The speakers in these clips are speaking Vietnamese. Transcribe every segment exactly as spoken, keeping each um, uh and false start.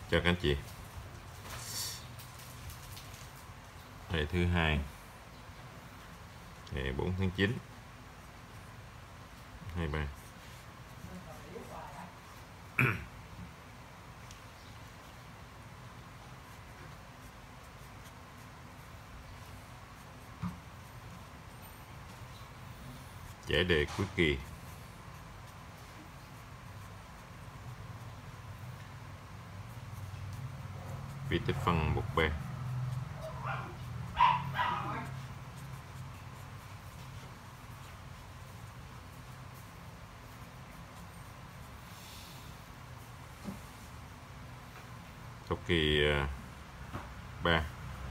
Chào các anh chị. Ngày thứ hai, ngày bốn tháng chín hai ba. Giải đề cuối kỳ. Vi tích phân một B. Học kỳ ba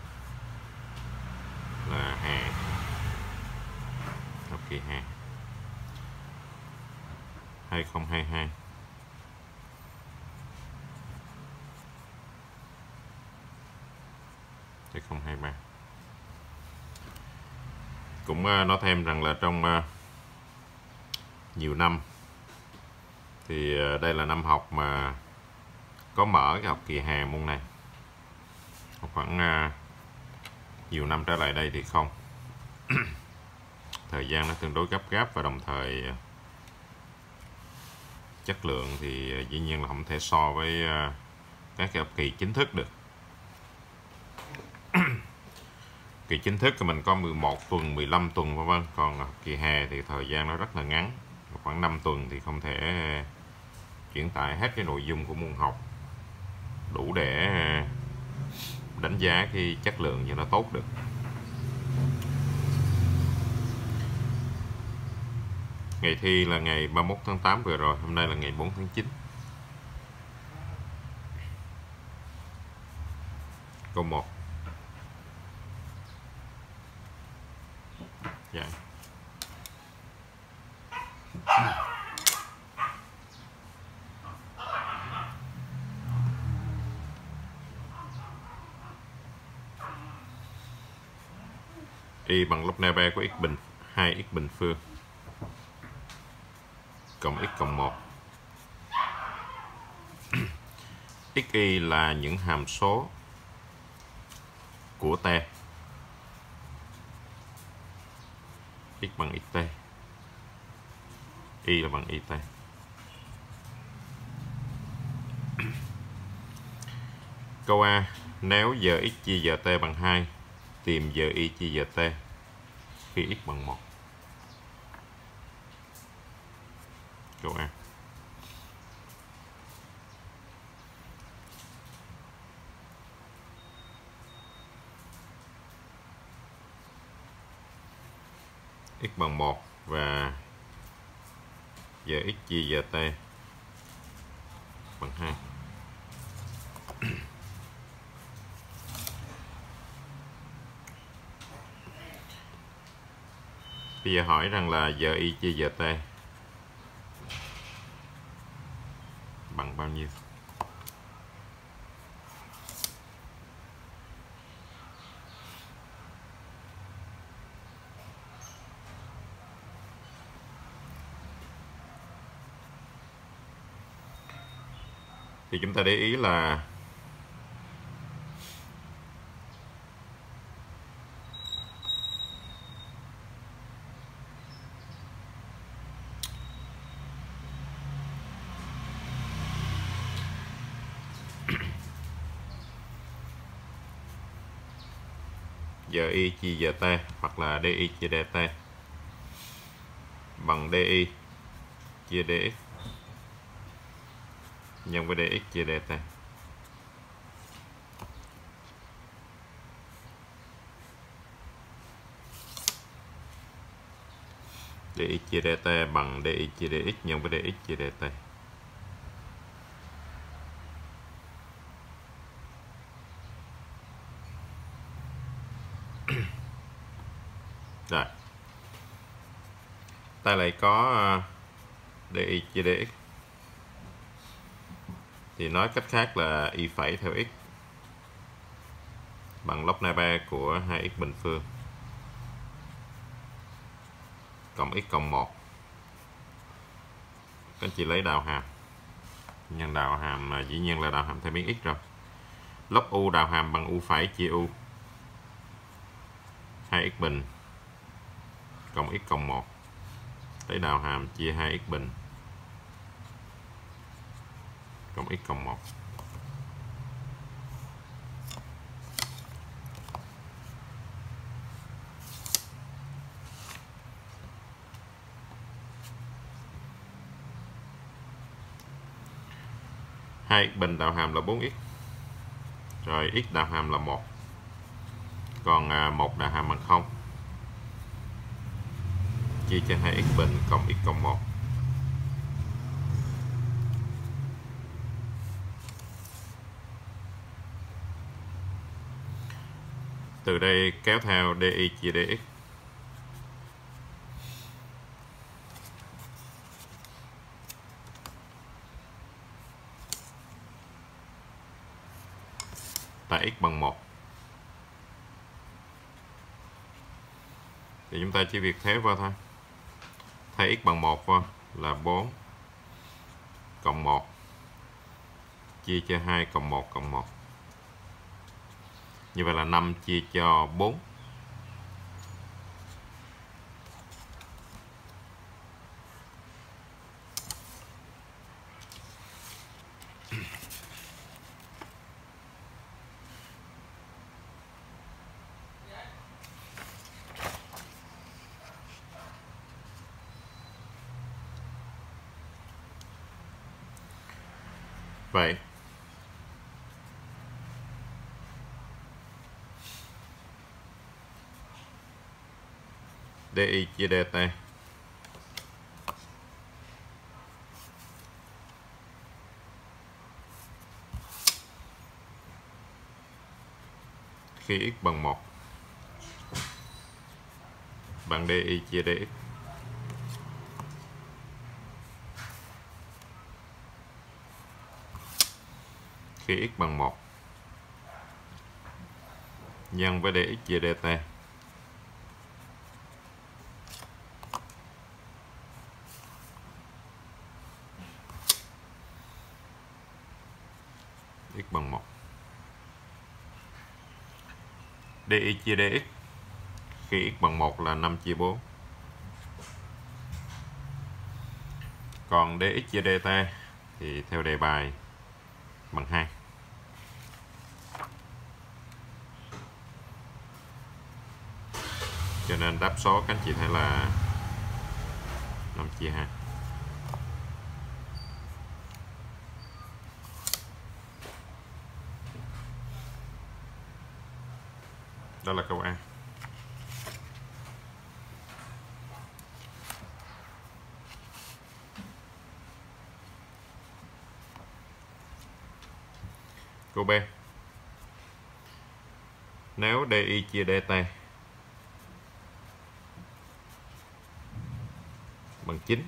là hè. Học kỳ hè hai không hai hai. hai không hai ba. Cũng nói thêm rằng là trong nhiều năm thì đây là năm học mà có mở cái học kỳ hè môn này. Khoảng nhiều năm trở lại đây thì không. Thời gian nó tương đối gấp gáp và đồng thời chất lượng thì dĩ nhiên là không thể so với các cái học kỳ chính thức được. Kỳ chính thức thì mình có mười một tuần, mười lăm tuần vân vân, còn học kỳ hè thì thời gian nó rất là ngắn, khoảng năm tuần thì không thể chuyển tải hết cái nội dung của môn học đủ để đánh giá cái chất lượng cho nó tốt được. Ngày thi là ngày ba mươi mốt tháng tám vừa rồi, hôm nay là ngày bốn tháng chín. Câu một. Dạ. Y bằng log ne ba của x bình hai x bình phương cộng x cộng một. Xy là những hàm số của t. X bằng xt. Y là bằng it. Câu A. Nếu giờ x chia giờ t bằng hai, tìm giờ y chia giờ t khi x bằng một. Câu A. X bằng một và giờ x chia giờ t bằng hai. Bây giờ hỏi rằng là giờ y chia giờ t bằng bao nhiêu? Thì chúng ta để ý là giờ y chia giờ t hoặc là di chia dt bằng di chia dx nhân với dx chia dt. Dx chia dt bằng di chia dx nhân với dx chia dt. Rồi. Ta lại có di chia dx. Thì nói cách khác là y phẩy theo x bằng log ne ba của hai x bình phương cộng x cộng một. Các anh chị lấy đạo hàm. Nhân đạo hàm dĩ nhiên là đạo hàm theo biến x rồi. log u đào hàm bằng u phẩy chia u hai x bình cộng x cộng một tới đào hàm chia hai x bình cộng x cộng một. hai x bình đào hàm là bốn x, rồi x đào hàm là một, còn à, một đào hàm bằng không, chia cho hai x bình cộng x cộng một. Từ đây kéo theo dy chia dx. Tại x bằng một thì chúng ta chỉ việc thế vào thôi. Thay x bằng một vào là bốn cộng một chia cho hai cộng một cộng một. Như vậy là năm chia cho bốn. Vậy dy chia dt khi x bằng một bằng dy chia dx. Khi x bằng một nhân với dx chia dt. X bằng một. Dy chia dx khi x bằng một là năm chia bốn. Còn dx chia dt thì theo đề bài bằng hai. Cho nên đáp số các anh chị thấy là năm chia hai. Đó là câu A. Câu B. Nếu dy chia dt bằng chín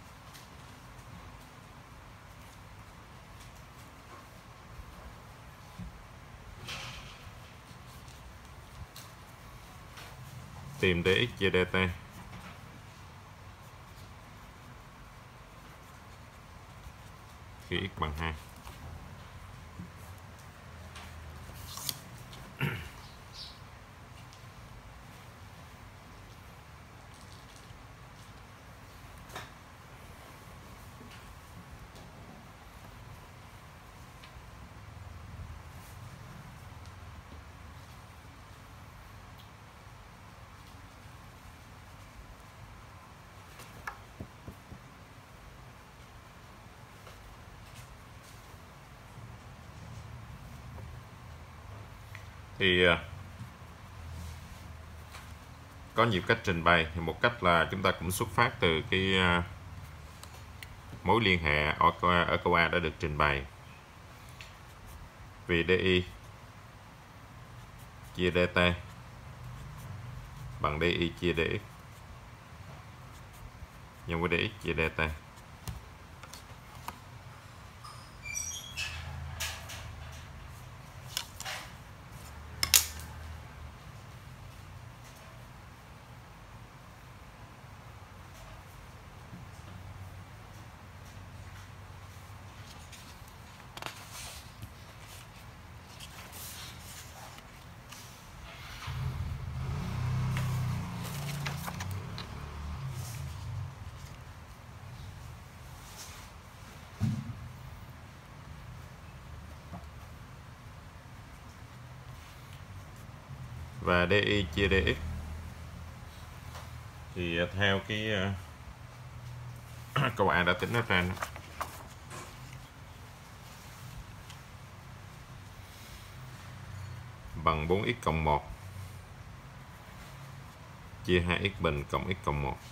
tìm dx chia dt. Khi x bằng hai. Thì có nhiều cách trình bày. Thì một cách là chúng ta cũng xuất phát từ cái mối liên hệ ở câu A, ở câu A đã được trình bày. Vì dy chia dt bằng dy chia dx nhân với dx chia dt. và DY chia DX thì theo cái câu A đã tính ở trên bằng bốn x cộng một chia hai x bình cộng x cộng một.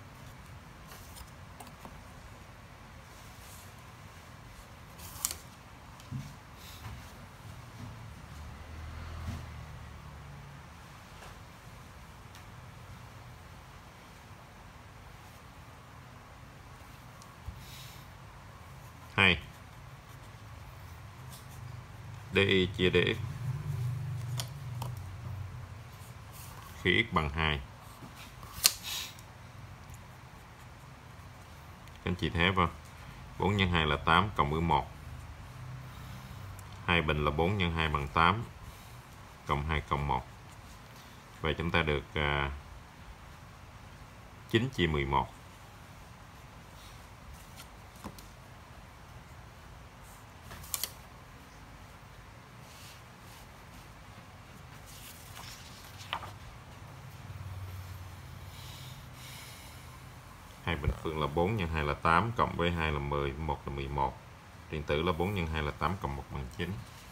hai DY chia DX khi x bằng hai. Các anh chị thấy không? bốn nhân hai là tám cộng với một. hai bình là bốn nhân hai bằng tám cộng hai cộng một. Vậy chúng ta được uh, chín chia mười một. hai bình phương là bốn nhân hai là tám cộng với hai là mười, một là mười một. Điện tử là bốn nhân hai là tám cộng một bằng chín.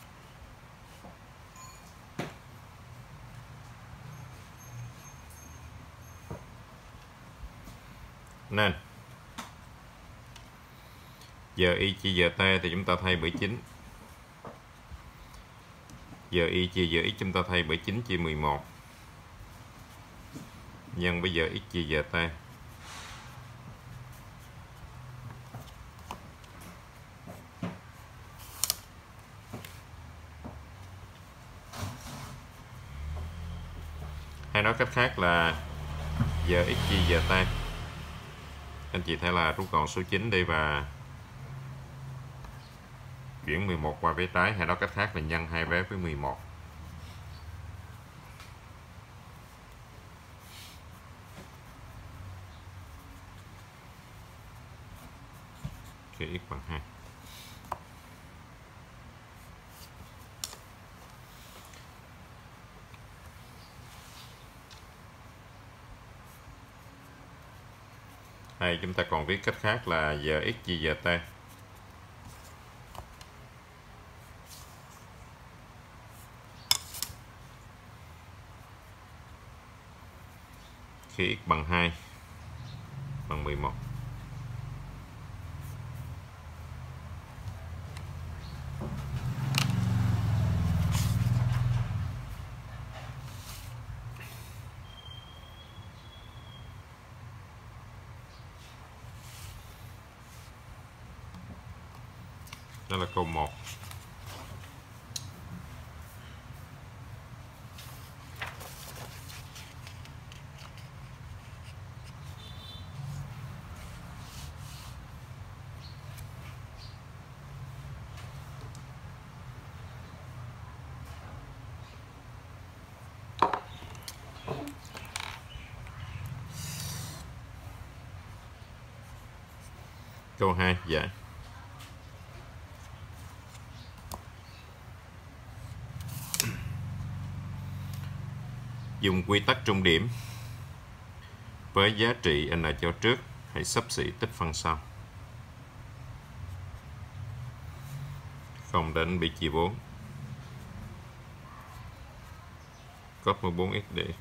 Nên giờ y chia giờ t thì chúng ta thay bởi chín. Giờ y chia giờ x chúng ta thay bởi chín chia mười một nhân với giờ x chia giờ t. Hay nói cách khác là giờ x chia giờ t. Anh chị thấy là rút gọn số chín đi và chuyển mười một qua vế trái, hay nói cách khác là nhân hai vế với mười một. Khi x bằng hai. Hay chúng ta còn viết cách khác là giờ x chia giờ t. Khi x bằng hai bằng mười một. Đó là câu một. Câu hai giải. Dùng quy tắc trung điểm với giá trị n cho trước, hãy xấp xỉ tích phân sau. không đến bị chia bốn. Cos mười bốn x để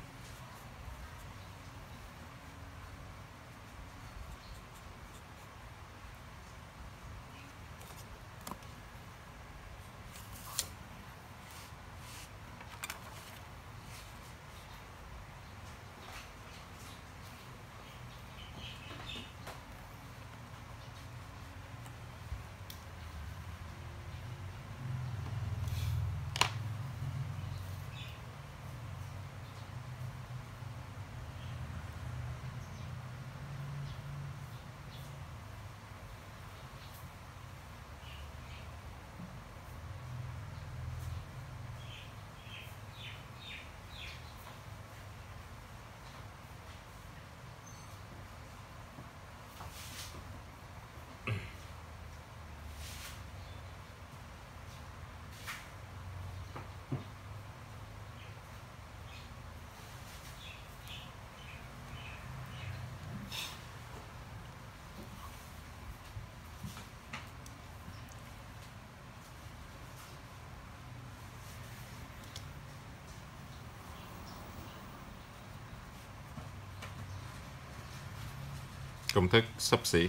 Công thức xấp xỉ.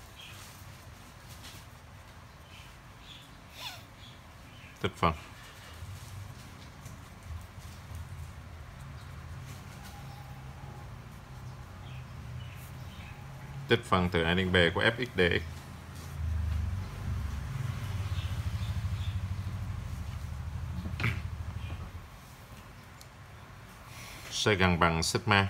Tích phân. Tích phân từ A đến B của f(x) dx. Sẽ gần bằng sigma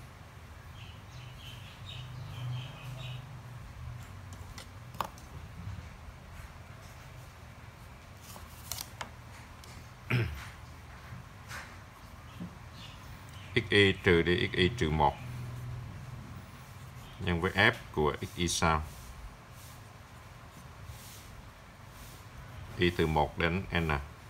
xy trừ đi xy trừ một nhân với f của xy sau y từ một đến n.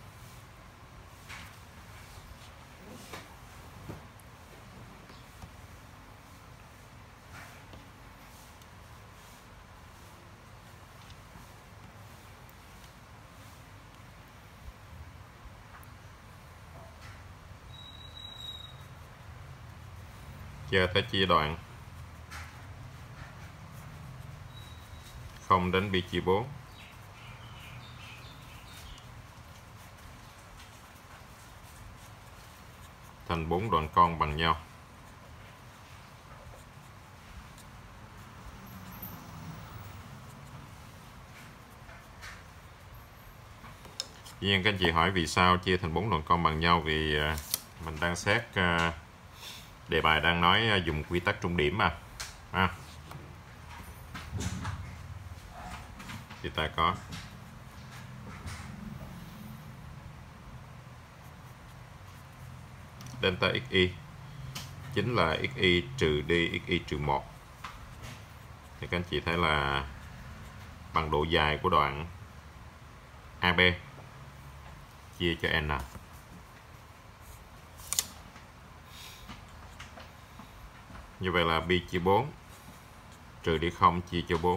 Giờ ta chia đoạn không đến pi chia bốn thành bốn đoạn con bằng nhau. Tuy nhiên các anh chị hỏi vì sao chia thành bốn đoạn con bằng nhau, vì mình đang xét đề bài đang nói dùng quy tắc trung điểm mà. À. Thì ta có delta xy chính là xy trừ đi xy trừ một. Thì các anh chị thấy là bằng độ dài của đoạn a bê chia cho n. Như vậy là pi chia bốn trừ đi không chia cho bốn.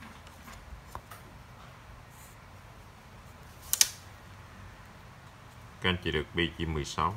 Các anh chị được pi chia mười sáu.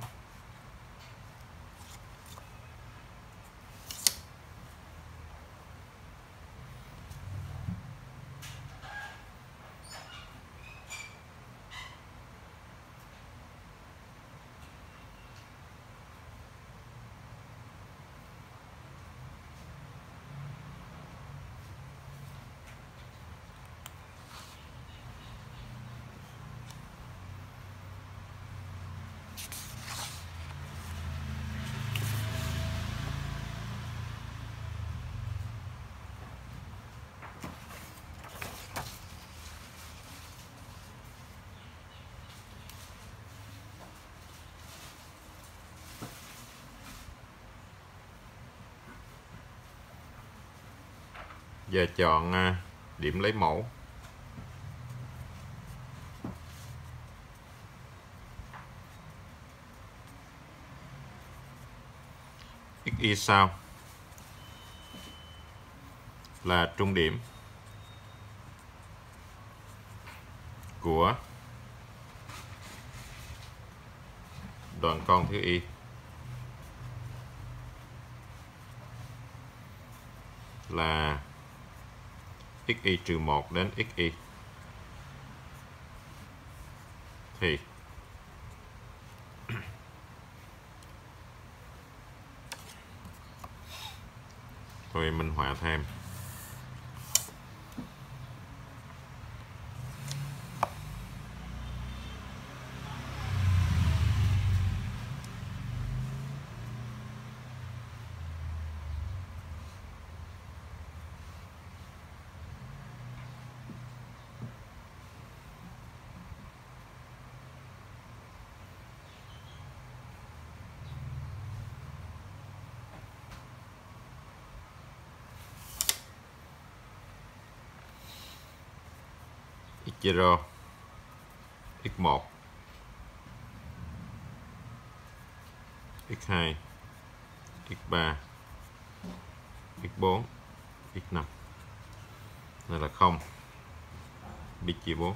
Giờ chọn điểm lấy mẫu. Xy sau là trung điểm của đoạn con thứ y là xy trừ một đến xy. Thì thôi minh họa thêm. x zero, x một, x hai, x ba, x bốn, x năm. Đây là không. Pi chia bốn.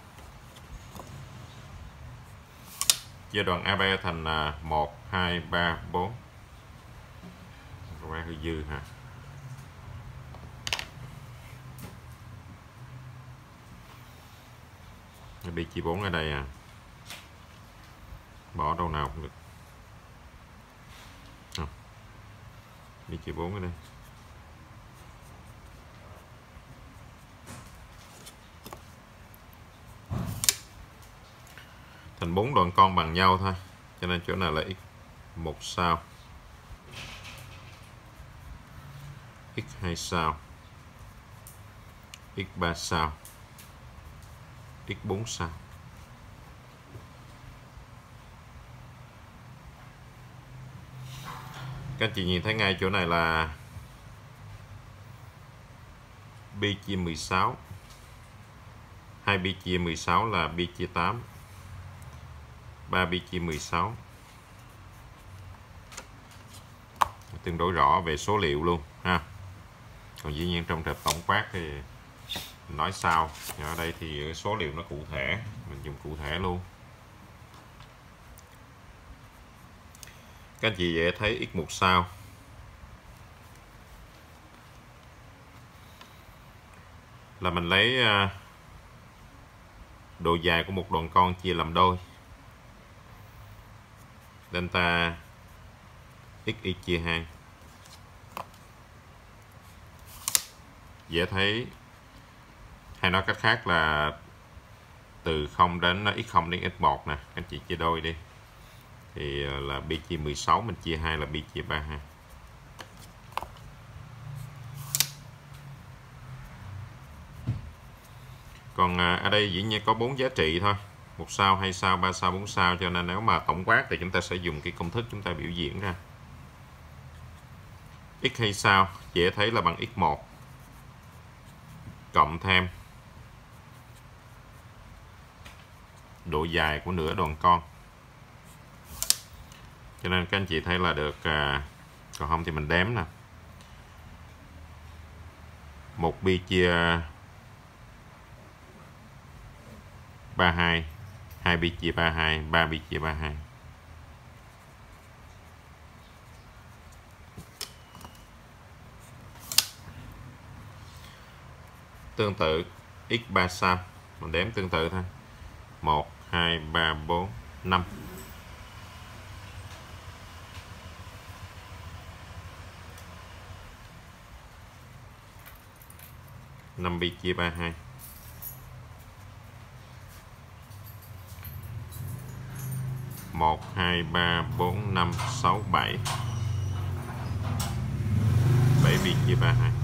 Chia đoạn a bê thành một, hai, ba, bốn. Có vẻ hơi dư ha. Bi chia bốn ở đây à, bỏ đâu nào cũng được. À, bi chia bốn ở đây. Thành bốn đoạn con bằng nhau thôi, cho nên chỗ này là x một sao, x hai sao, x ba sao, x bốn sao. Các anh chị nhìn thấy ngay chỗ này là bi chia mười sáu, hai bi chia mười sáu là bi chia tám, ba bi chia mười sáu. Tương đối rõ về số liệu luôn ha. Còn dĩ nhiên trong tập tổng quát thì mình nói sau, ở đây thì số liệu nó cụ thể, mình dùng cụ thể luôn. Các anh chị dễ thấy x một sao là mình lấy độ dài của một đoạn con chia làm đôi, delta xy chia hai. Dễ thấy, hay nói cách khác là từ không đến x không đến x một nè, các anh chị chia đôi đi thì là bi chia mười sáu, mình chia hai là bi chia ba mươi hai. Còn ở đây dĩ nhiên có bốn giá trị thôi, một sao, hai sao, ba sao, bốn sao, cho nên nếu mà tổng quát thì chúng ta sẽ dùng cái công thức chúng ta biểu diễn ra. X hai sao dễ thấy là bằng x một cộng thêm độ dài của nửa đoạn con, cho nên các anh chị thấy là được. À, còn không thì mình đếm nè, một bi chia ba mươi hai, hai bi chia ba mươi hai, ba bi chia ba mươi hai. Tương tự x ba sao mình đếm tương tự thôi, một, hai, ba, bốn, năm. năm bi chia ba mươi hai. một, hai, ba, bốn, năm, sáu, bảy. bảy bi chia ba mươi hai.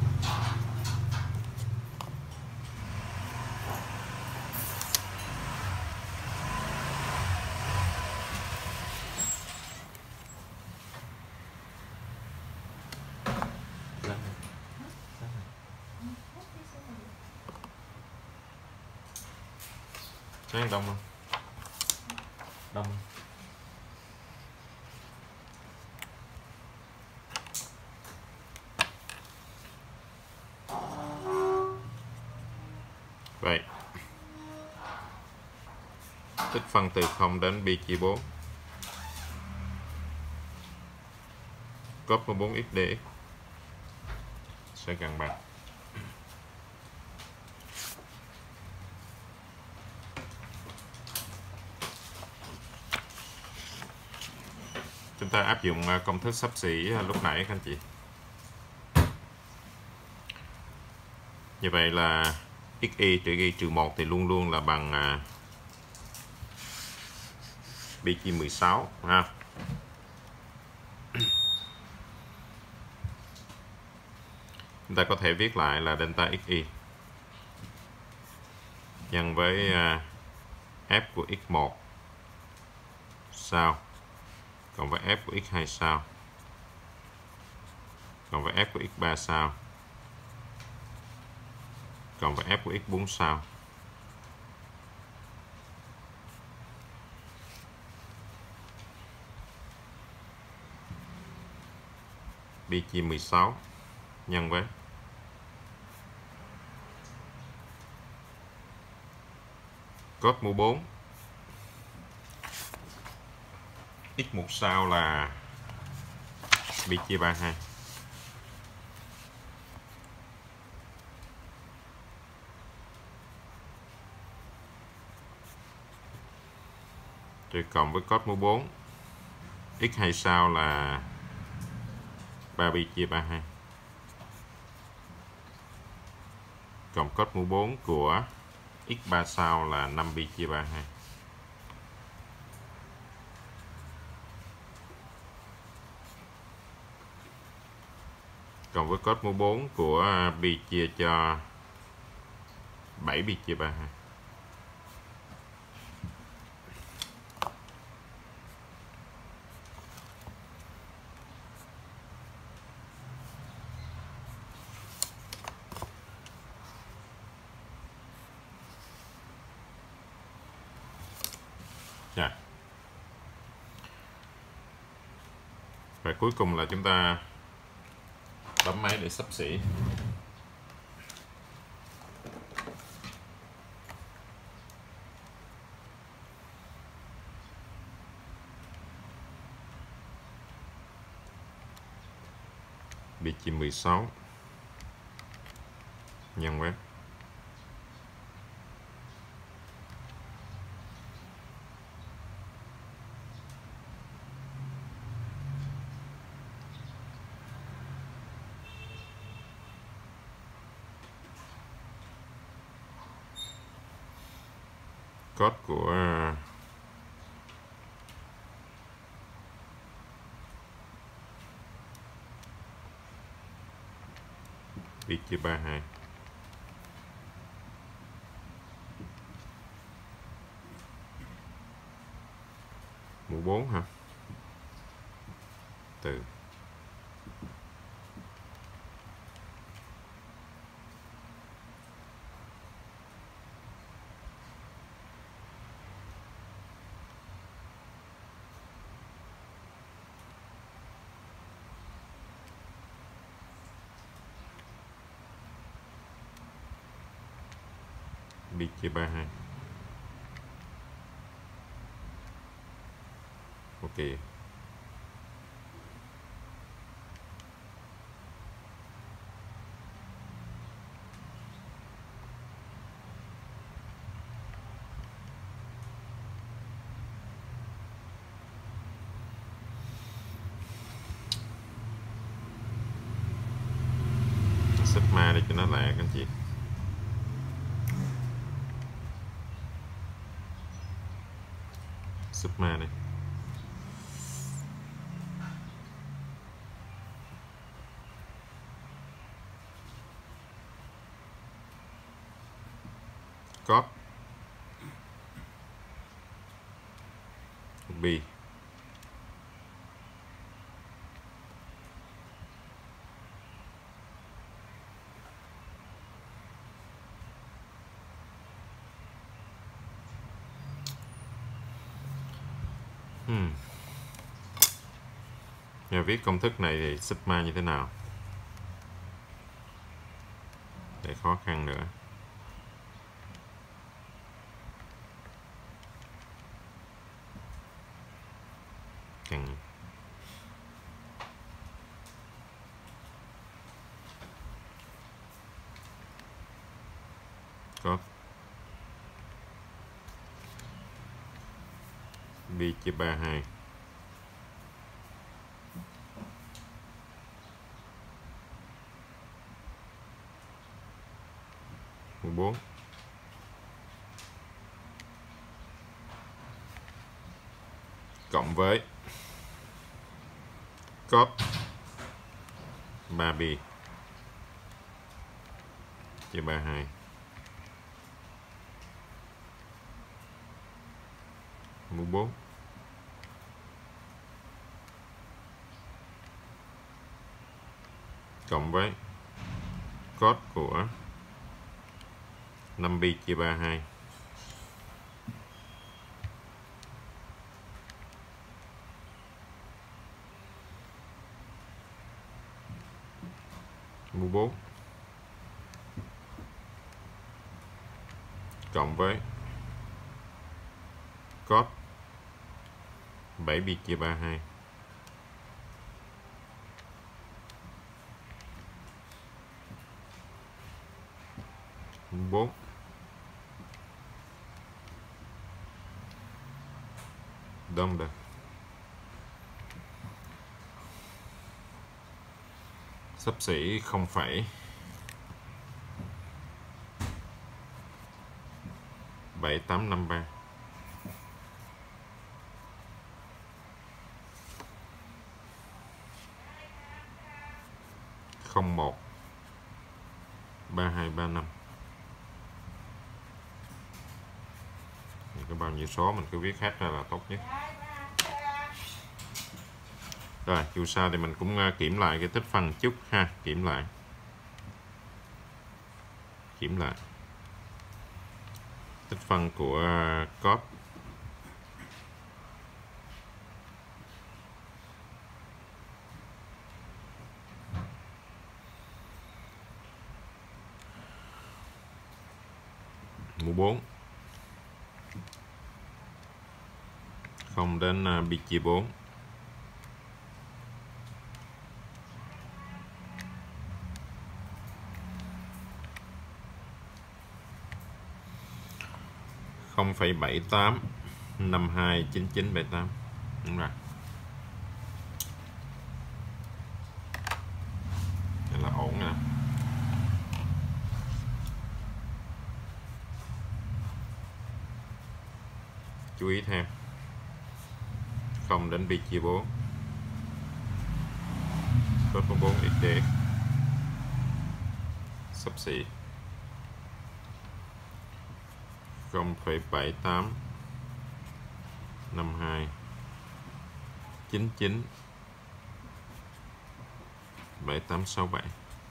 Sáng đông không? Đông không? Vậy tích phân từ không đến bi chia bốn, cos bốn x dx sẽ gần bằng chúng ta áp dụng công thức xấp xỉ lúc nãy các anh chị. Như vậy là xy trừ y trừ một thì luôn luôn là bằng uh, bi chia mười sáu ha. Chúng ta có thể viết lại là delta xy nhân với uh, f của x một sao cộng với f của x hai sao cộng với f của x ba sao cộng với f của x bốn sao. Bi chia mười sáu nhân với cos mũ bốn x một sao là bi chia ba mươi hai. Rồi cộng với cos mũ bốn. X hai sao là ba pi chia ba hai. Cộng cos mũ bốn của x ba sao là năm pi chia ba hai. Cộng với cos mũ bốn của pi chia cho bảy pi chia ba hai. Yeah. Và cuối cùng là chúng ta bấm máy để xấp xỉ. Pi chia mười sáu nhân với cos của pi chia ba hai. Mũ bốn hả? Từ pi chia ba hai. Ok. Sigma để cho nó lẹ các anh chị. Sigma đây. Cos pi hmm. Nhà viết công thức này thì sigma như thế nào để khó khăn nữa. Cần cos pi chia ba hai. Mũ bốn cộng với cos ba pi chia ba hai. Mũ bốn cộng với cos của năm pi chia ba hai. Mũ bốn cộng với cos bảy pi chia ba hai. Mũ bốn Đông đây. Xấp xỉ không phẩy bảy tám năm ba. Không một ba hai ba năm. Có bao nhiêu số mình cứ viết hết ra là tốt nhất. Rồi dù sao thì mình cũng kiểm lại cái tích phân chút ha, kiểm lại kiểm lại tích phân của cos mũ bốn không đến pi chia bốn. không phẩy bảy tám năm hai chín chín bảy tám. Đúng rồi. Đây là ổn nè. Chú ý thêm. Không đến pi chia bốn. Cos bốn x dx xấp xỉ không phẩy bảy tám năm hai chín chín bảy tám sáu bảy.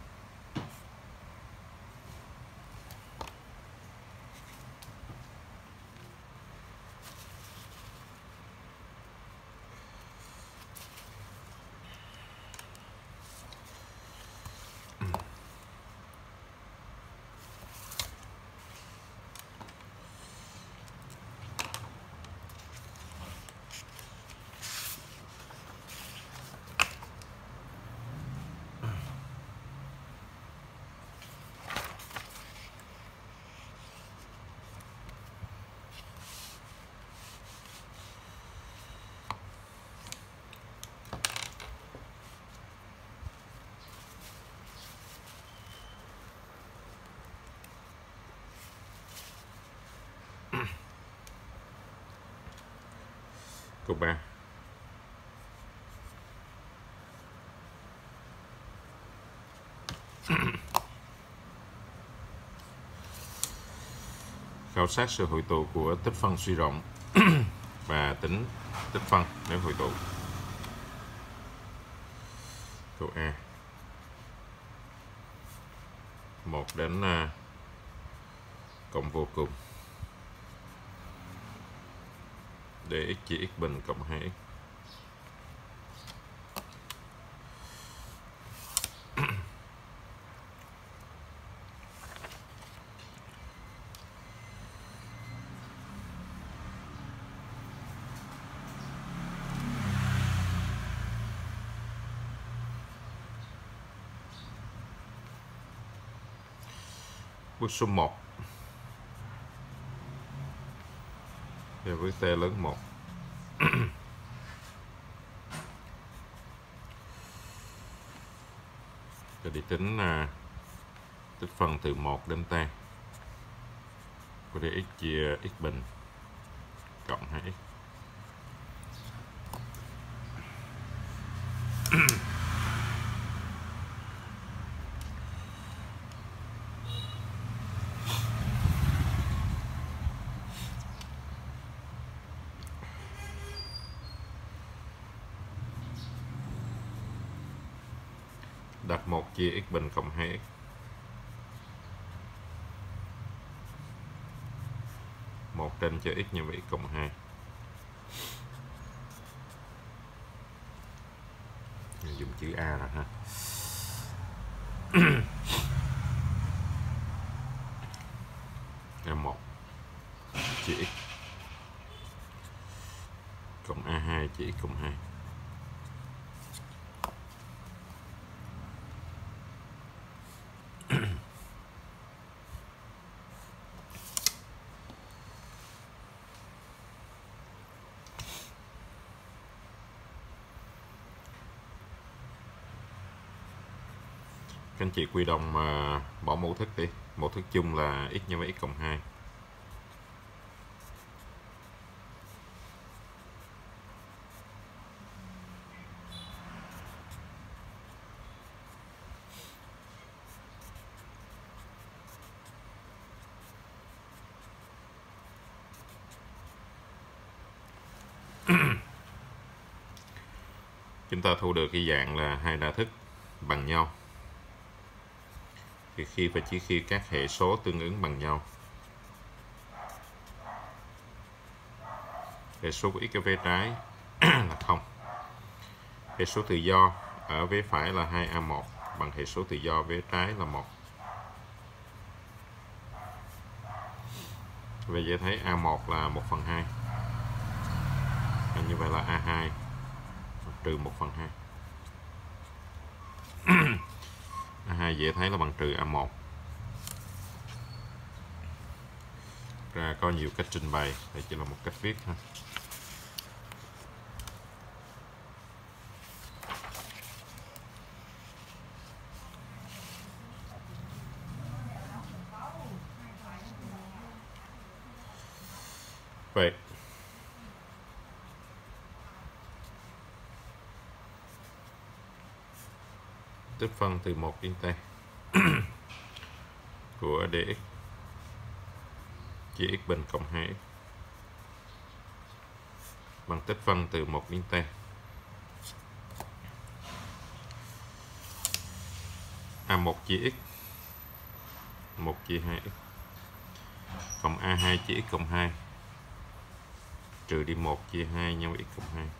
Câu ba. Khảo sát sự hội tụ của tích phân suy rộng và tính tích phân nếu hội tụ. Câu A. một đến uh, cộng vô cùng dx chia x bình cộng hai x. Bước số một. Và với t lớn một. Rồi đi tính là tích phân từ một đến t của dx chia x bình cộng hai x. Đặt một chia x bình cộng hai x. một trên cho x nhân với x cộng hai. Dùng chữ A rồi ha. A một chia x cộng A hai chia x cộng hai. Các anh chị quy đồng mà bỏ mẫu thức đi. Mẫu thức chung là x nhân với x cộng hai. Chúng ta thu được cái dạng là hai đa thức bằng nhau thì khi và chỉ khi các hệ số tương ứng bằng nhau. Hệ số của x ở vế trái là không. Hệ số tự do ở vế phải là hai a một bằng hệ số tự do vế trái là một. Vậy dễ thấy a một là một phần hai. Như vậy là a hai trừ một phần hai. a hai dễ thấy là bằng trừ a một. Ra có nhiều cách trình bày, đây chỉ là một cách viết thôi. Vậy tích phân từ một đến t của dx chia x bình cộng hai x bằng tích phân từ một đến t a một chia x một chia hai x cộng a hai chia x cộng hai trừ đi một chia hai nhân với x cộng hai.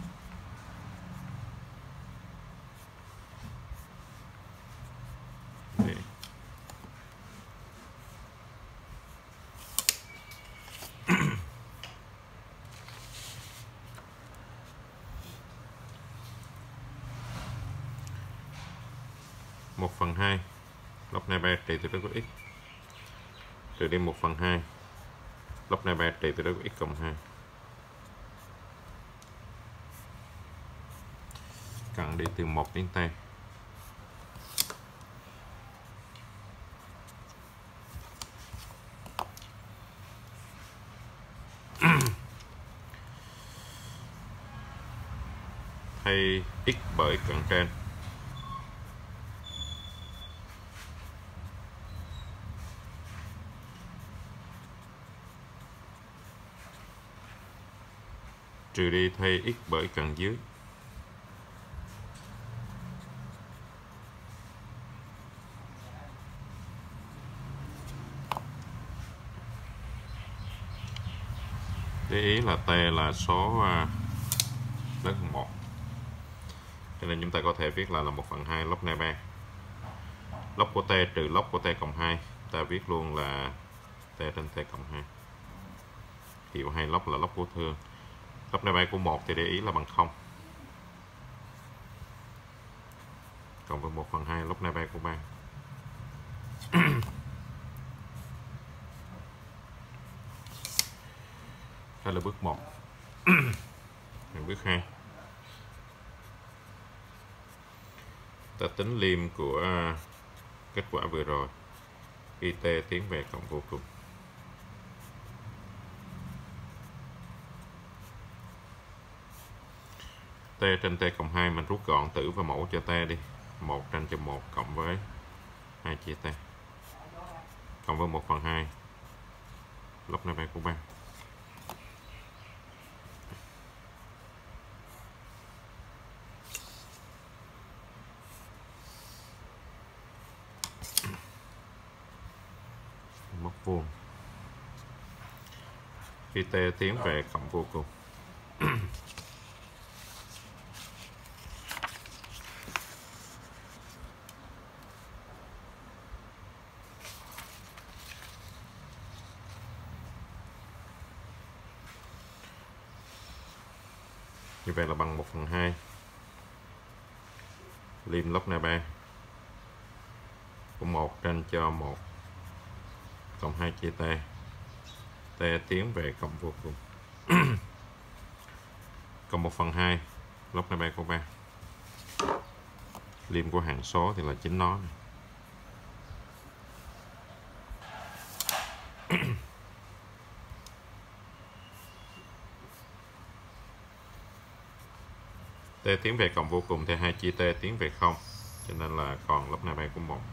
một phần hai log này ba trừ từ đó của x trừ đi một phần hai log này ba trừ từ đó của x cộng hai. Cần đi từ một đến t. Thay x bởi cận trên. Trừ đi thay x bởi cận dưới. Để ý là t là số lớn hơn một. Cho nên chúng ta có thể viết là là một phần hai log này ba. Log của t trừ log của t cộng hai. Ta viết luôn là t trên t cộng hai. Hiệu hai log là log của thương. Log này ba của một thì để ý là bằng không. Cộng với một phần hai log này ba của ba. Đó là bước một. Bước hai. Ta tính liêm của kết quả vừa rồi khi t tiến về cộng vô cùng. T trên t cộng hai mình rút gọn tử và mẫu cho t đi. một trên cho một cộng với hai chia t. Cộng với một phần hai log này ba của ba. Móc vuông. Khi t tiến về cộng vô cùng. Như vậy là bằng một phần hai liêm log này ba của một trên cho một cộng hai chia t. T tiến về cộng vô cùng. Cộng một phần hai log này ba của ba. Liêm của hạng số thì là chính nó này. T tiến về cộng vô cùng thì hai chia T tiến về không, cho nên là còn lớp này bài của một.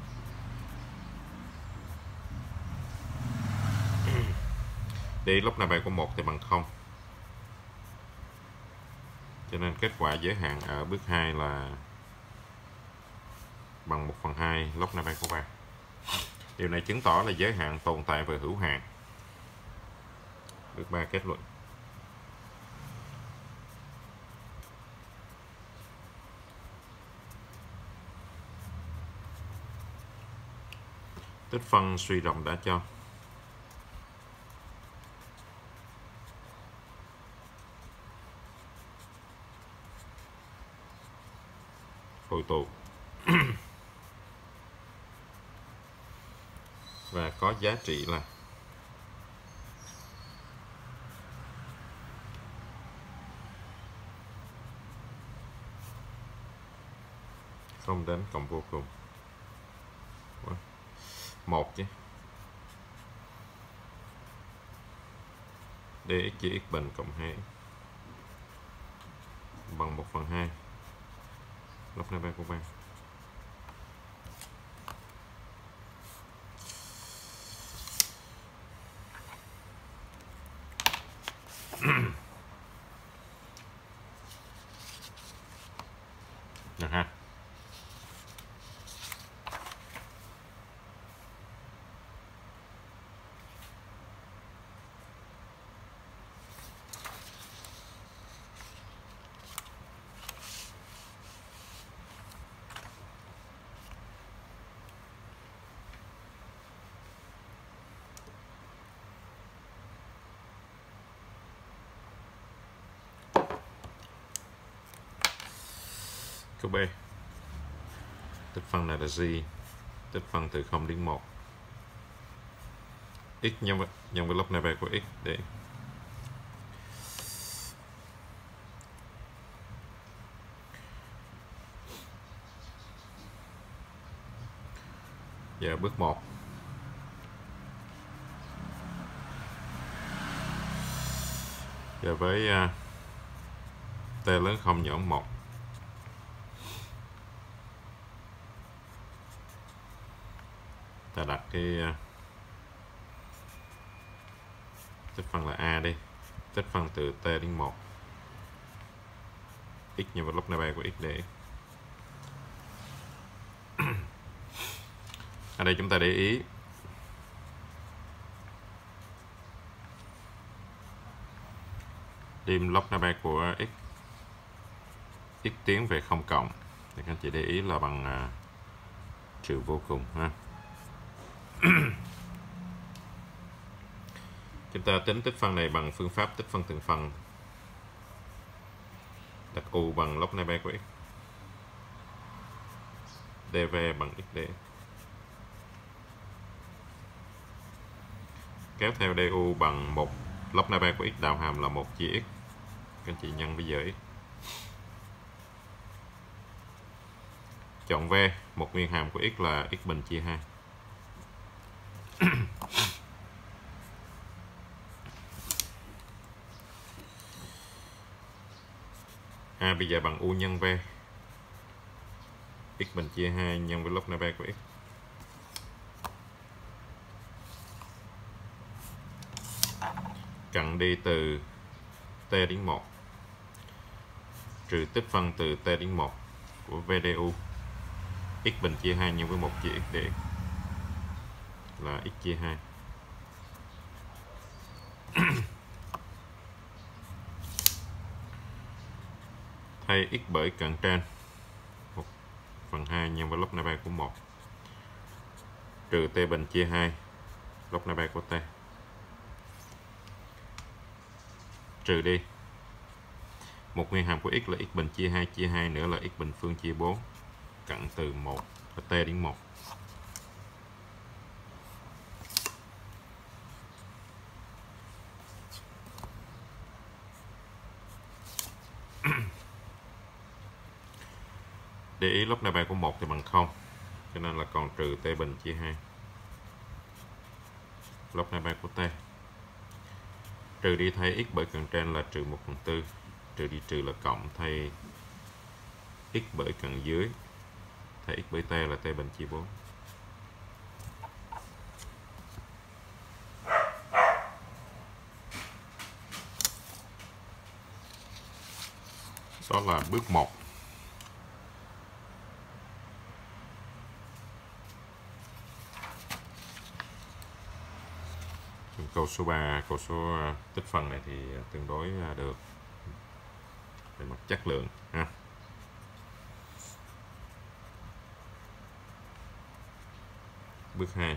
Đi lúc này bài của một thì bằng không, cho nên kết quả giới hạn ở bước hai là bằng một phần hai lúc này bài của ba. Điều này chứng tỏ là giới hạn tồn tại và hữu hạn. Bước ba kết luận. Tích phân suy rộng đã cho. Hội tụ và có giá trị là không đến cộng vô cùng một chứ. Dx chia x bình cộng hai bằng một phần hai lớp này ba của ba. Được ha. Câu B. Tích phân này là gì? Tích phân từ không đến một. X nhân với, nhân với lớp này về của x để giờ bước một. Giờ với uh, t lớn không nhỏ một. Ta đặt cái uh, tích phân là a đi. Tích phân từ t đến một. X nhân với lớp này ba của x để ở đây chúng ta để ý lim log ba của x x tiến về không cộng thì các anh chị để ý là bằng uh, trừ vô cùng ha. Chúng ta tính tích phân này bằng phương pháp tích phân từng phần. Đặt u bằng log ba của x, dv bằng x để kéo theo du bằng một log ba của x đạo hàm là một chia x. Các anh chị nhân bây giờ x. Chọn V, một nguyên hàm của x là x bình chia hai. A bây giờ bằng u nhân V. X bình chia hai nhân với log ba của x. Cặn đi từ t đến một. Trừ tích phân từ t đến một của vê đê u. X bình chia hai nhân với một chia x để là x chia hai. Thay x bởi cận trên một phần hai nhân với log ba của một. Trừ t bình chia hai log ba của t. Trừ đi một nguyên hàm của x là x bình chia hai chia hai nữa là x bình phương chia bốn. Cận từ một là t đến một. Để ý log ba của một thì bằng không, cho nên là còn trừ t bình chia hai log ba của t. Trừ đi thay x bởi cận trên là trừ một phần tư. Trừ đi trừ là cộng, thay x bởi cạnh dưới, thế x bởi t là t bình chia bốn. Đó là bước một. Câu số ba, câu số tích phân này thì tương đối được về mặt chất lượng ha. Bước hai.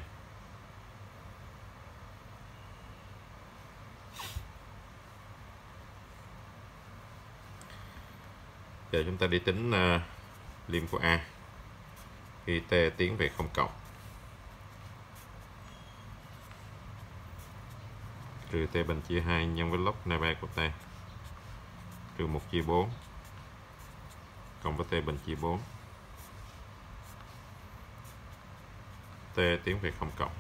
Giờ chúng ta đi tính uh, lim của A khi t tiến về không cộng, trừ t bình chia hai nhân với log n ba của t, trừ một chia bốn cộng với t bình chia bốn, t tiến về không cộng.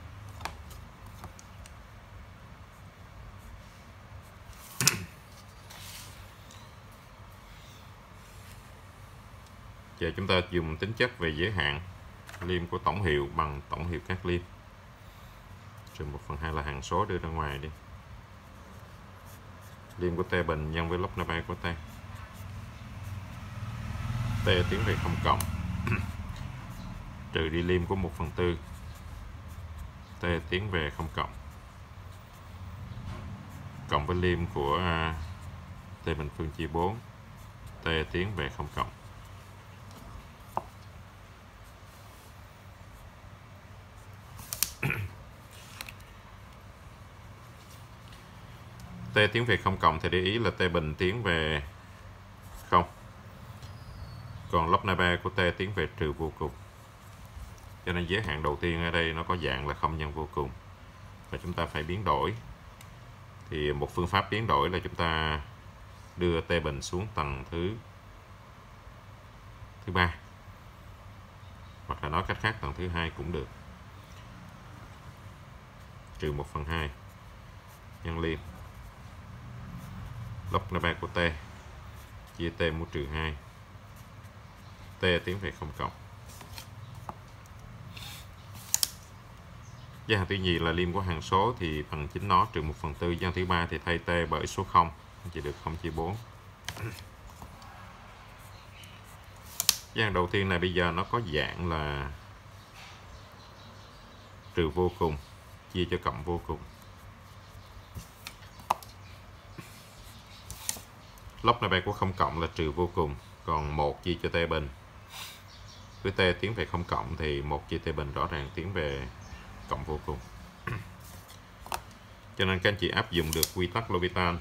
Giờ chúng ta dùng tính chất về giới hạn lim của tổng hiệu bằng tổng hiệu các lim, trừ một phần hai là hằng số đưa ra ngoài đi. Lim của t bình nhân với log n ba của t, t tiến về không cộng, trừ đi lim của một phần tư, t tiến về không cộng, cộng với lim của uh, t bình phương chia bốn, t tiến về không cộng. T tiến về không cộng thì để ý là t bình tiến về không, còn log n ba của t tiến về trừ vô cùng, cho nên giới hạn đầu tiên ở đây nó có dạng là không nhân vô cùng và chúng ta phải biến đổi. Thì một phương pháp biến đổi là chúng ta đưa t bình xuống tầng thứ thứ ba, hoặc là nói cách khác tầng thứ hai cũng được, trừ một phần hai nhân lim log n ba của t chia t mũ trừ hai, t tiến về không cộng. Giới hạn thứ nhì là lim của hằng số thì bằng chính nó trừ một phần tư. Giới hạn thứ ba thì thay t bởi số không, chỉ được không chia bốn. Giới hạn đầu tiên này bây giờ nó có dạng là trừ vô cùng chia cho cộng vô cùng. Log n ba của không cộng là trừ vô cùng, còn một chia cho t bình. Với t tiến về không cộng thì một chia t bình rõ ràng tiến về cộng vô cùng. Cho nên các anh chị áp dụng được quy tắc L'Hopital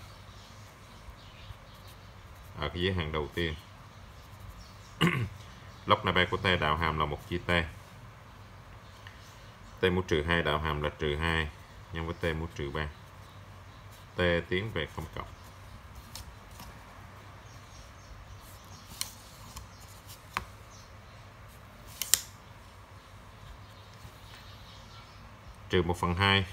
ở cái giới hạn đầu tiên. Log n ba của t đạo hàm là một chia t, t mũ trừ hai đạo hàm là trừ hai nhân với t mũ trừ ba, t tiến về không cộng. Trừ một phần hai,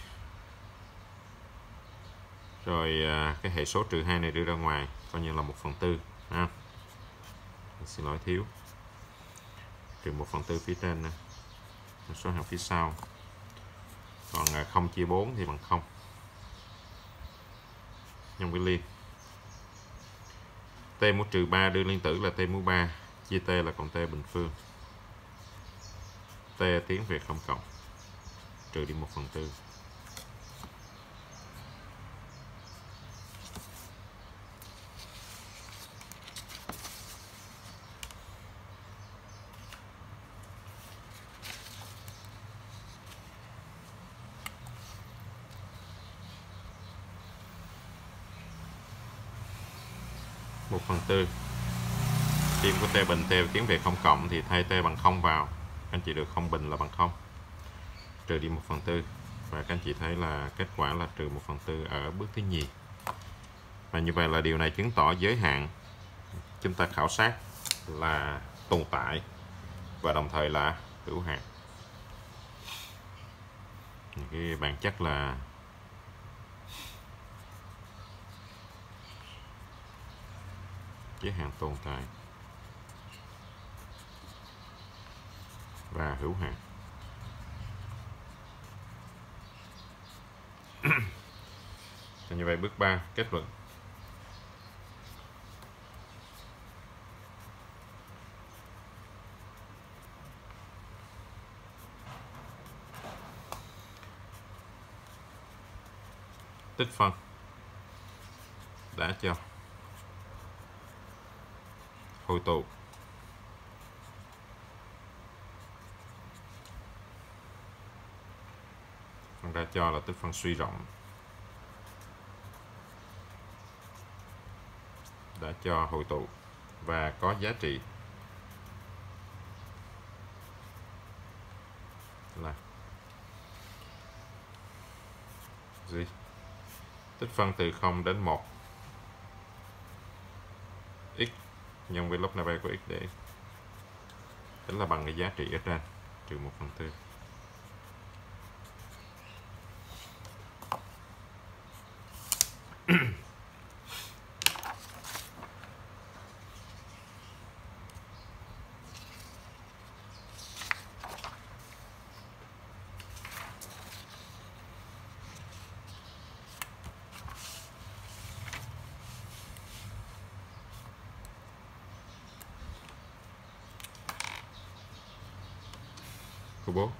rồi à, cái hệ số trừ hai này đưa ra ngoài coi như là một phần tư ha. Xin lỗi thiếu, trừ một phần tư phía trên nè, số hạng phía sau, còn à, không chia bốn thì bằng không nhân với lim t mũ trừ ba đưa liên tử là t mũ ba, chia t là còn t bình phương, t tiến về không cộng, trừ đi một phần tư. Một phần tư. Lim của t bình t tiến về không cộng thì thay t bằng không vào, các anh chị được không bình là bằng không, trừ đi một phần tư, và các anh chị thấy là kết quả là trừ một phần tư ở bước thứ nhì. Và như vậy là điều này chứng tỏ giới hạn chúng ta khảo sát là tồn tại và đồng thời là hữu hạn. Cái bản chất là giới hạn tồn tại. và hữu hạn. Như vậy bước ba, kết luận. Tích phân đã cho hội tụ phần đã cho là tích phân suy rộng đã cho hội tụ và có giá trị là gì? Tích phân từ không đến một x nhân với lúc này của x để tính là bằng cái giá trị ở trên trừ một phần tư. Câu bốn.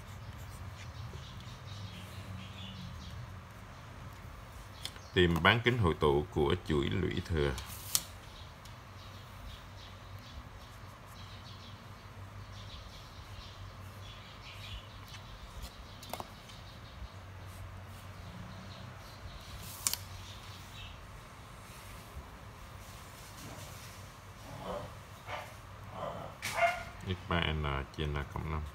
Tìm bán kính hội tụ của chuỗi lũy thừa. x ba n trên n cộng năm.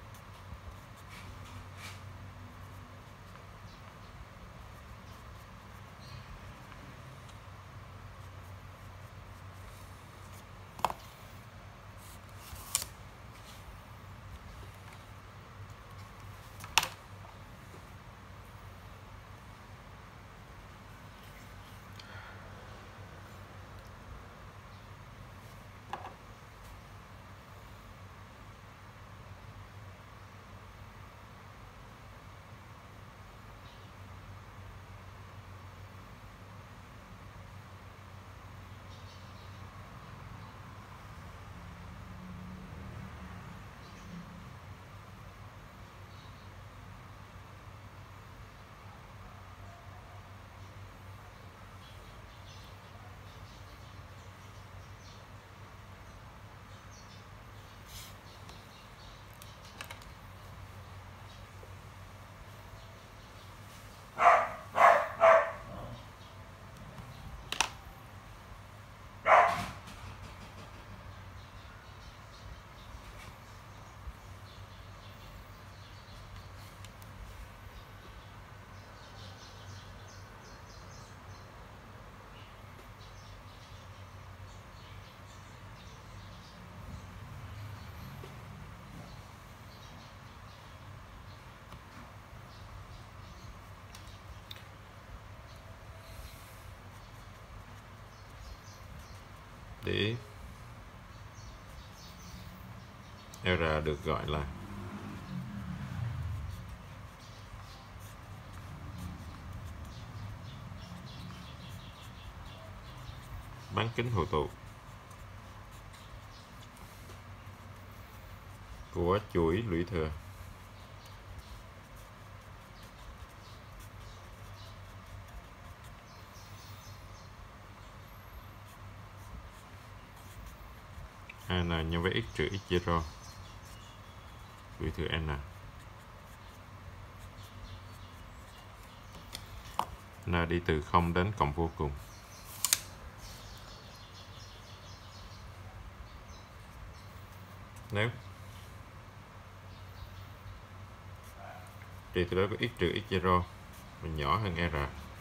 Để R được gọi là bán kính hội tụ của chuỗi lũy thừa n nhân với x trừ x zero lũy thừa n. N đi từ không đến cộng vô cùng. Nếu trị từ đó có x trừ x zero mình nhỏ hơn R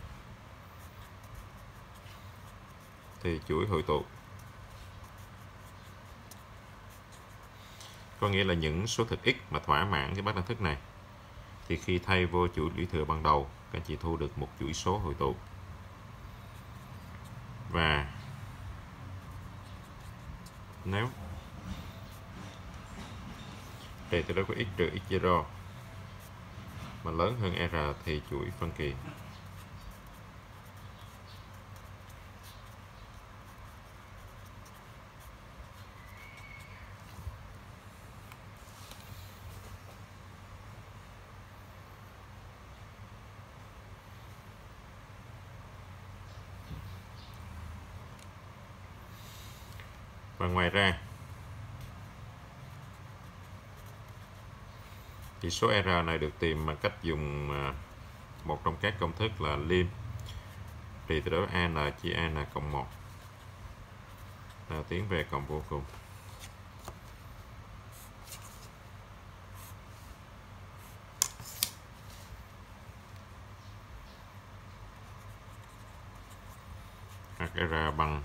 thì chuỗi hội tụ có nghĩa là những số thực x mà thỏa mãn cái bát đẳng thức này thì khi thay vô chuỗi lũy thừa ban đầu các anh chị thu được một chuỗi số hội tụ. Và nếu Đây từ đó có x trừ x zero mà lớn hơn R thì chuỗi phân kỳ. Và ngoài ra thì số R này được tìm bằng cách dùng một trong các công thức là lim thì từ đó an chia an cộng một là tiến về cộng vô cùng. Hoặc R bằng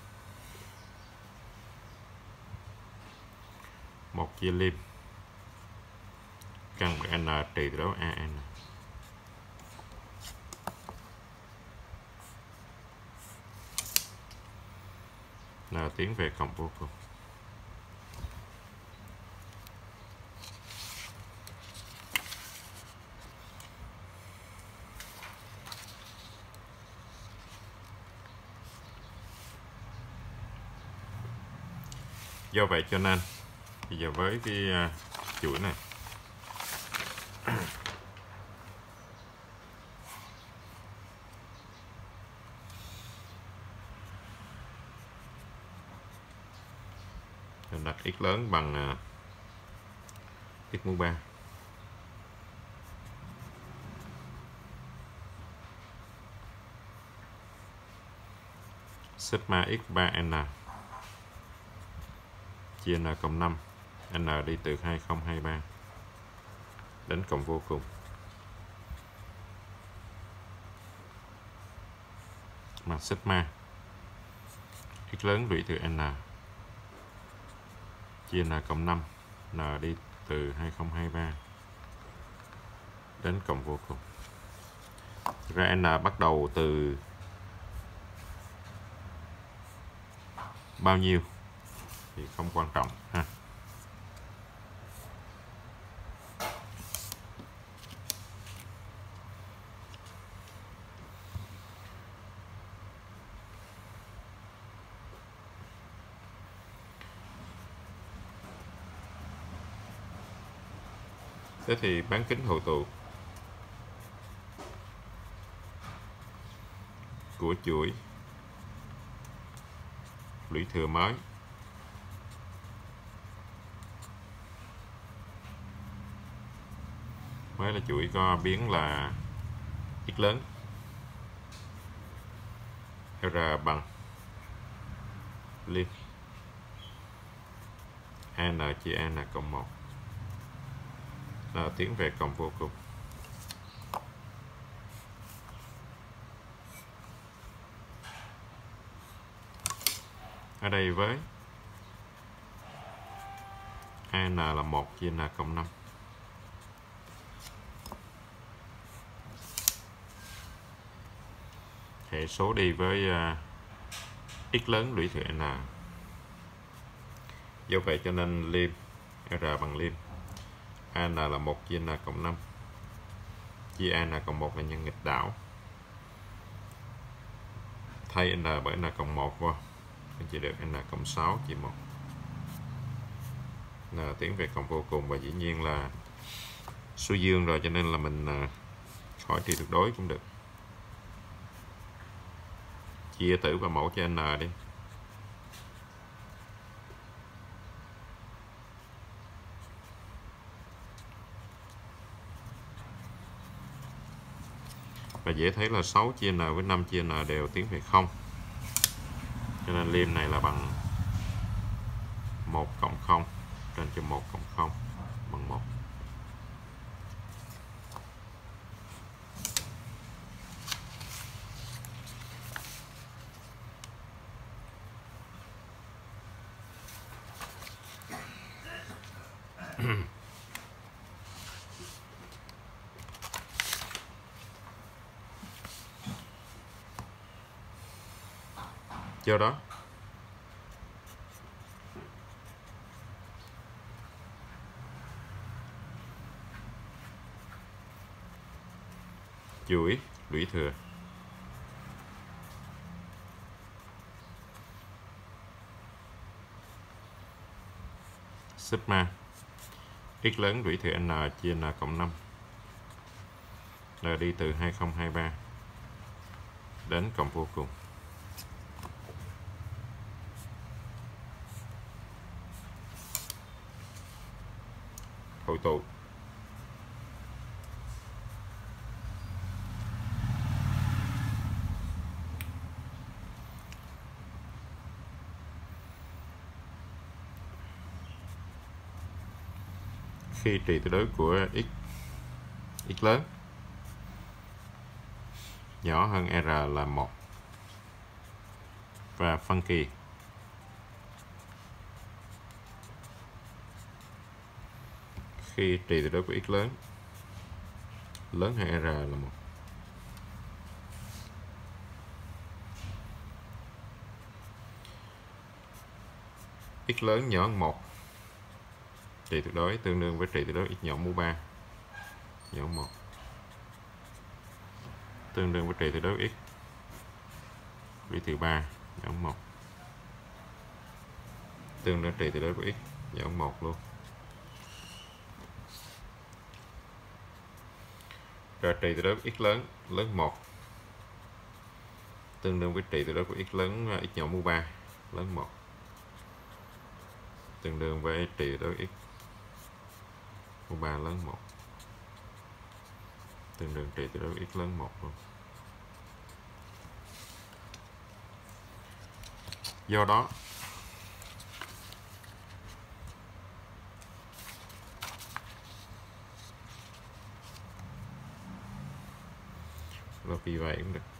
một chia lim căn bậc n trừ từ đó an là tiến về cộng vô cùng. Do vậy cho nên bây giờ với cái uh, chuỗi này đặt x lớn bằng uh, x mũ ba sigma x ba n chia n cộng năm, n đi từ hai không hai ba đến cộng vô cùng. Mà sigma x lớn lũy từ n chia n cộng năm, n đi từ hai không hai ba đến cộng vô cùng. Ra n bắt đầu từ bao nhiêu thì không quan trọng ha. Thế thì bán kính hội tụ của chuỗi lũy thừa mới mới là chuỗi có biến là x lớn R bằng lim an chia an cộng một là tiến về cộng vô cùng. Ở đây với an là một chia n cộng năm, hệ số đi với uh, x lớn lũy thừa n. Do vậy cho nên lim R bằng lim an là một chia n cộng năm chia an cộng một là nhân nghịch đảo, thay n bởi n cộng một vô chỉ được n cộng sáu chia một là tiến về cộng vô cùng. Và dĩ nhiên là số dương rồi cho nên là mình uh, khỏi trì tuyệt đối cũng được. Chia tử và mẫu cho n đi. Và dễ thấy là sáu chia n với năm chia n đều tiến về không. Cho nên lim này là bằng một cộng không trên cho một cộng không bằng một. Do đó chuỗi lũy thừa. Sigma x lớn lũy thừa n chia n cộng năm. N đi từ hai không hai ba đến cộng vô cùng. Hội tụ. Khi trị tuyệt đối của x x lớn nhỏ hơn r là một và phân kỳ khi trị tuyệt đối của x lớn lớn hơn r là một. X lớn nhỏ hơn một, trị tuyệt đối tương đương với trị tuyệt đối x nhỏ mũ ba nhỏ một tương đương với trị tuyệt đối x lũy thừa ba nhỏ một tương đương trị tuyệt đối của x nhỏ một luôn. Rồi trị tuyệt đối của x lớn lớn một tương đương với trị tuyệt đối của x lớn x nhỏ mũ ba lớn một tương đương với trị tuyệt đối x mũ ba lớn một tương đương trị tuyệt đối x lớn một luôn. Do đó là vì vậy cũng được.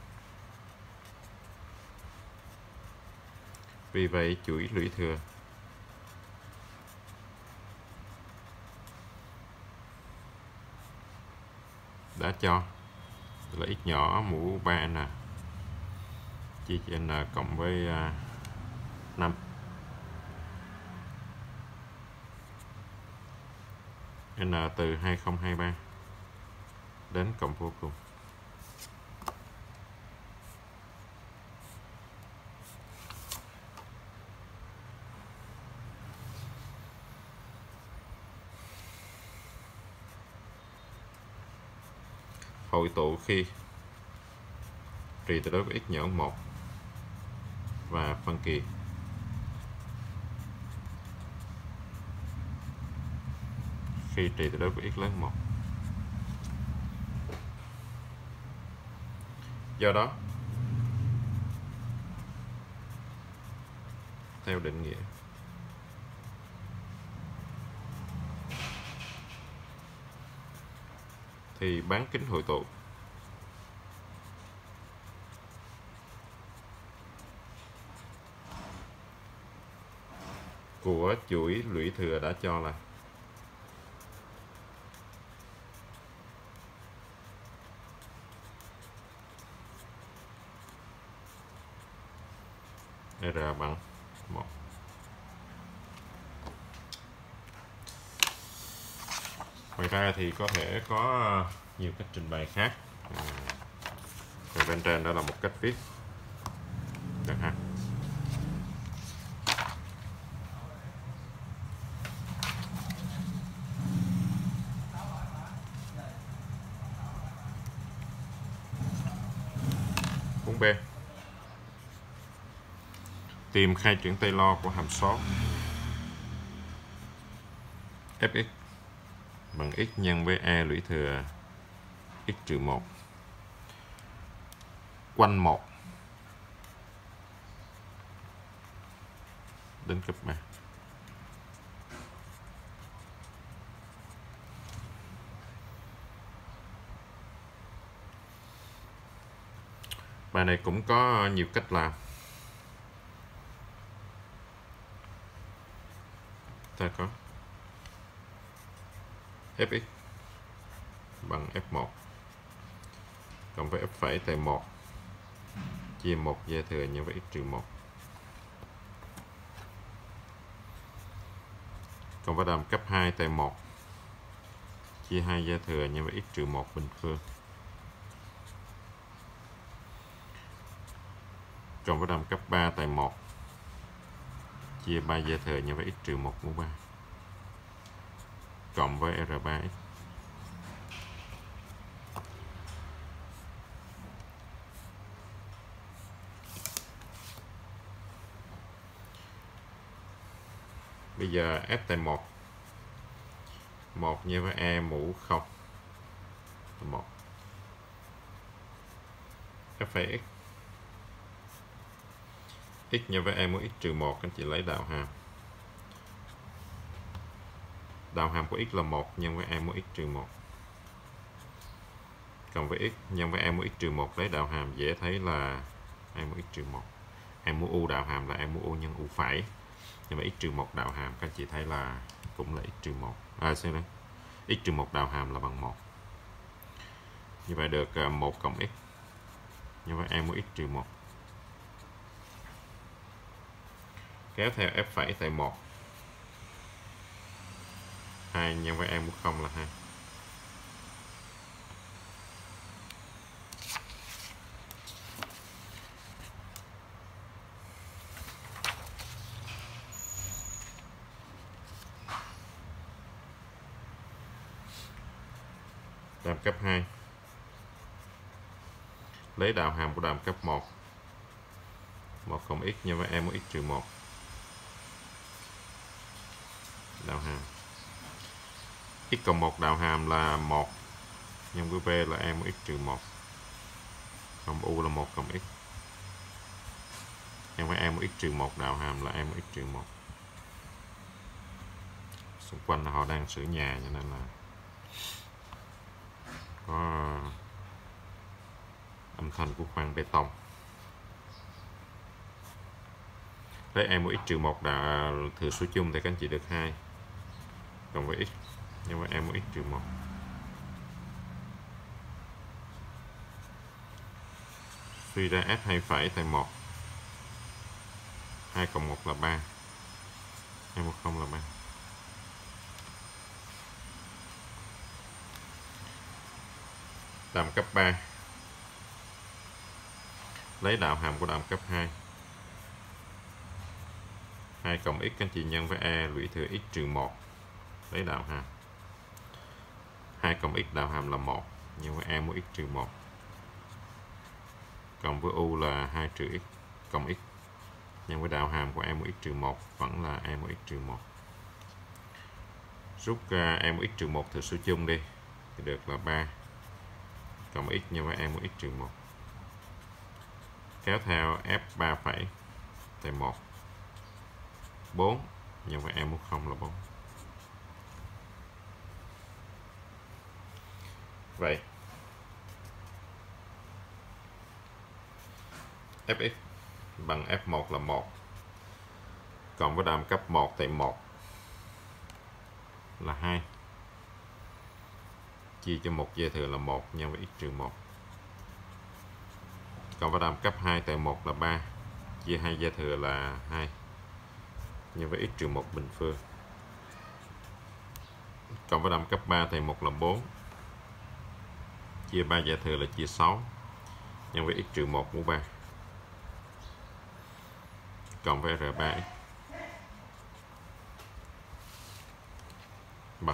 Vì vậy chuỗi lũy thừa đã cho là x nhỏ mũ ba n chia cho n cộng với uh, năm. N từ hai không hai ba đến cộng vô cùng. Hội tụ khi trị tuyệt đối của x nhỏ hơn một và phân kỳ khi trị tuyệt đối của x lớn một. Do đó theo định nghĩa thì bán kính hội tụ của chuỗi lũy thừa đã cho là R bằng một. Ngoài ra thì có thể có nhiều cách trình bày khác. Rồi bên trên đó là một cách viết. Được ha. bốn B. Tìm khai chuyển Taylor của hàm số Fx bằng x nhân với e lũy thừa x trừ một quanh một đến cấp ba. Bài này cũng có nhiều cách làm. Ta có Fx bằng F một cộng với F phẩy tại một chia một gia thừa nhân với x trừ một cộng với đàm cấp hai tại một chia hai gia thừa nhân với x trừ một bình phương cộng với đam cấp ba tại một chia ba gia thừa nhân với x trừ một mũ ba cộng với R ba x. Bây giờ f tại một một nhân với e mũ không một f phẩy x x nhân với e mũ x trừ một, anh chị lấy đạo hàm. Đạo hàm của x là một nhân với e mũ x trừ một cộng với x nhân với e mũ x trừ một, lấy đạo hàm dễ thấy là e mũ x trừ một. E mũ u đạo hàm là e mũ u nhân u phẩy, nhưng mà x trừ một đạo hàm các anh chị thấy là cũng là x trừ một. À xin lỗi, x trừ một đạo hàm là bằng một. Như vậy được một cộng x nhân với e mũ x trừ một kéo theo f phẩy tại một, hai nhân với e mũ không là hai. Đàm cấp hai lấy đạo hàm của đàm cấp một, một cộng x nhân với e mũ x trừ một. Đạo hàm x cộng một đạo hàm là một nhân với v là e mũ x trừ một, cộng u là một cộng x nhân với e mũ x trừ một đạo hàm là e mũ x trừ một. Xung quanh là họ đang sửa nhà cho nên là có âm thanh của khoan bê tông. Lấy e mũ x trừ một đã thừa số chung thì các anh chị được hai cộng với x nhân với e mũ x trừ một. Suy ra f hai phẩy tại một, hai cộng một là ba, hai mũ không là ba. Đàm cấp ba lấy đạo hàm của đàm cấp hai, hai cộng x các anh chị nhân với e lũy thừa x trừ một, lấy đạo hàm. hai cộng x đạo hàm là một nhân với e mũ x trừ một cộng với u là hai trừ x cộng x nhân với đạo hàm của e mũ x trừ một vẫn là e mũ x trừ một. Rút ra e mũ x trừ một thừa số chung đi thì được là ba cộng x nhân với e mũ x trừ một kéo theo f ba phẩy tại một, bốn nhân với e mũ không là bốn. Vậy fx bằng f một là một cộng với đàm cấp một tại một là hai chia cho một dư thừa là một nhân với x trừ một cộng với đàm cấp hai tại một là ba chia hai dư thừa là hai nhân với x trừ một bình phương cộng với đàm cấp ba tại một là bốn chia ba dư thừa là chia sáu nhân với x trừ một mũ ba cộng với R ba x bằng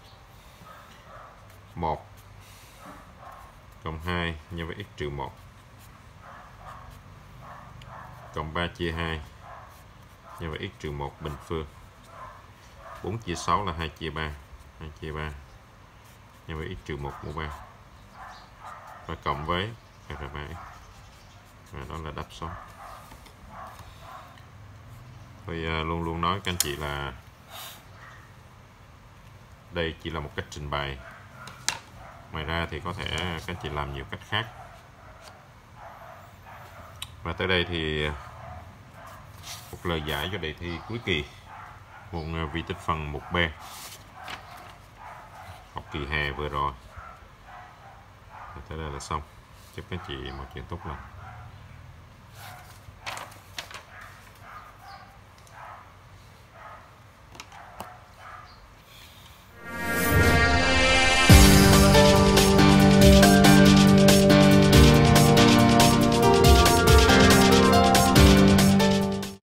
một cộng hai nhân với x trừ một cộng ba chia hai nhân với x trừ một bình phương. bốn chia sáu là hai chia ba, hai chia ba nhân với x trừ một mũ ba và cộng với R ba x. Và đó là đáp số. Tôi luôn luôn nói các anh chị là đây chỉ là một cách trình bày. Ngoài ra thì có thể các anh chị làm nhiều cách khác. Và tới đây thì một lời giải cho đề thi cuối kỳ môn vi tích phân một B học kỳ hè vừa rồi. Và tới đây là xong. Chúc các anh chị mọi chuyện tốt lành.